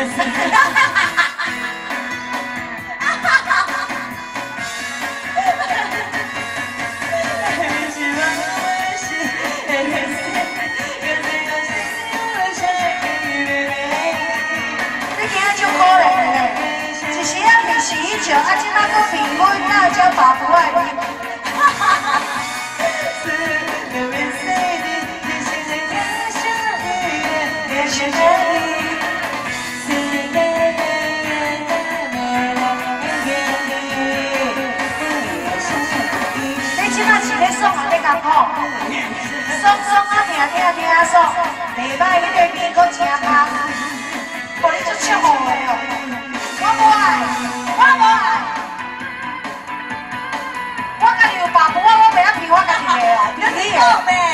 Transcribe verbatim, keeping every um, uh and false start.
洗衣球，啊，即摆搁平稳，那叫爸父爱你。你即摆是咧爽啊，咧艰苦，爽爽啊，听听听啊爽，袂歹，迄个面搁真香，无你足笑话的哦，我无爱。 我无爱，我家己有爸母，我我袂晓骗我家己的哦，你听哦。